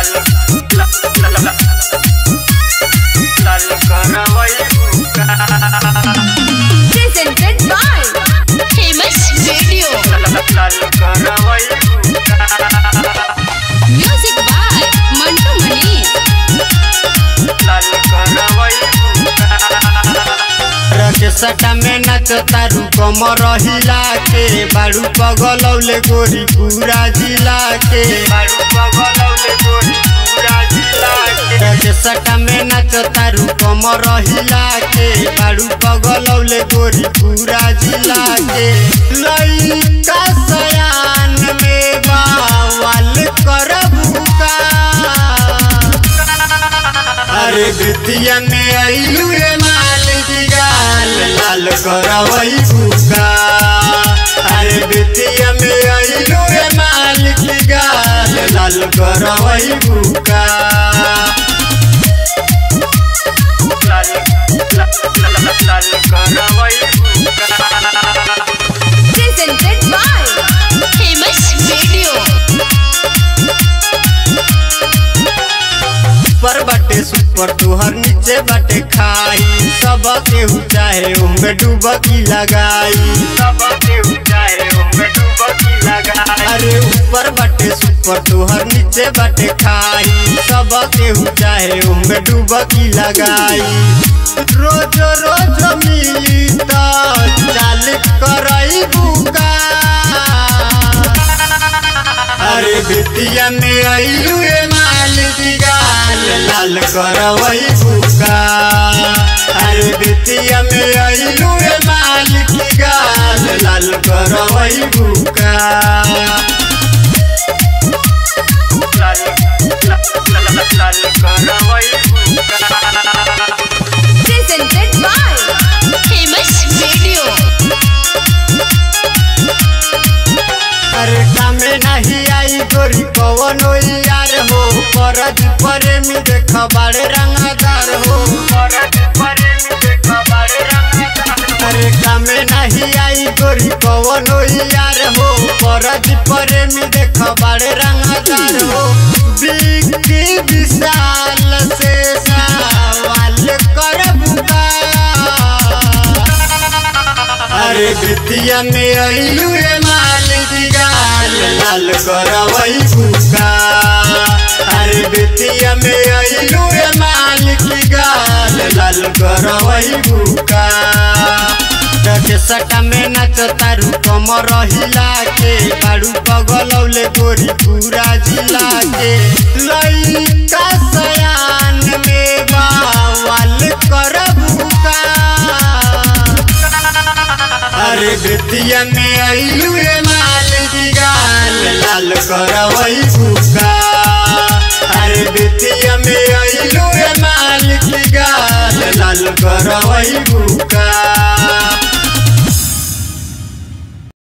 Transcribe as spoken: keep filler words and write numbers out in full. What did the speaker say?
Presented by Famous Radio. Music by Mantu Mani. सटा में नाच तारू कमर हिला के बाड़ू पगलौले गोरी पूरा जिला के बाड़ू पगलौले गोरी पूरा जिला के सटा में नाच तारू कमर हिला के बाड़ू पगलौले गोरी पूरा जिला के लइका सयान में बावल करबू का अरे बिटिया में आइलू रे माल दिगाल लाल करवई भूका अरे बिटिया में आइलू रे माल दिगाल लाल करवई भूका लाल लाल करवई भूका। Presented by Famous Radio. पर बाटे सुपर तुहर नीचे बाटे खाई सब केहू चाहे उमे डुबकी लगाई सब केहू चाहे उमे डुबकी लगाई अरे ऊपर बाटे सुपर तुहर नीचे बाटे खाई सब केहू चाहे उमे डुबकी लगाई रोज रोज मिली तो चाल करई बुका अरे बिटिया में आइलू रे माल दिगाल लाल करवई भूका अरे बिटिया में आइलू रे माल दिगाल लाल करवई भूका लाल लाल करवई भूका। Presented by Famous Radio. अरे कामे नहीं आई गोरी कवनो यार हो परद प्रेमी देख बाड़े रंगदार हो परद प्रेमी देख बाड़े रंगदार अरे कामे नहीं आई गोरी कवनो यार हो परद प्रेमी देख बाड़े रंगदार हो बिकी विशाल से सवाल करबू का अरे बिटिया में आइलू रे माल दिगाल लाल करवई भूका अरे बिटिया में आइलू रे माल दिगाल लाल करवई भूका सटा में नाच तारू कमर हिला के बाड़ू पगलौले गोरी पूरा जिला के लइका सयान में बावल करबू का अरे बिटिया में आइलू रे माल दिगाल लाल करवई भूका अरे बिटिया में आइलू रे माल दिगाल लाल करवई